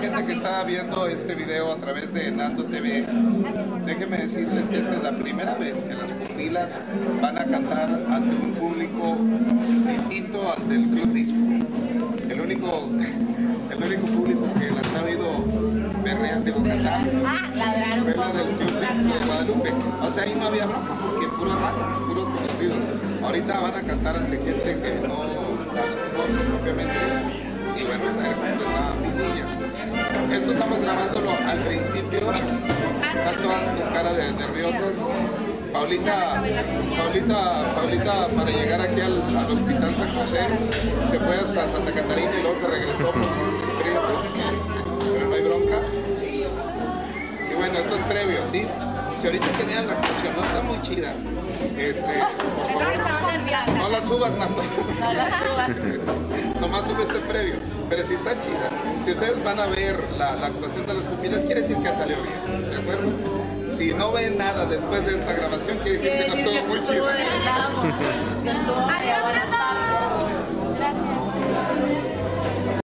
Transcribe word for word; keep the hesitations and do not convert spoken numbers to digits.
gente que está viendo este video a través de Nando T V, déjenme decirles que esta es la primera vez que las pupilas van a cantar ante un público distinto al del Club Disco. El único, el único público que las ha oído berrear, digo, cantar, ah, ladraron fue la del Club Disco de Guadalupe. O sea, ahí no había bronca porque pura raza, puros conocidos. Ahorita van a cantar ante gente que no las conoce propiamente. Y bueno, esa es la vidilla. Esto estamos grabándolo al principio. Están todas con cara de nerviosas. Paulita, Paulita, Paulita para llegar aquí al, al hospital San José se fue hasta Santa Catarina y luego se regresó por un desprecio, pero no hay bronca. Y bueno, esto es previo, ¿sí? Si ahorita tenían la canción, no está muy chida. Este, por favor, no la subas, Nando. No la subas. Nomás sube este previo, pero si está chida. Si ustedes van a ver la, la actuación de las pupilas, quiere decir que salió bien, ¿de acuerdo? Si no ven nada después de esta grabación, quiere decir que no estuvo muy chido.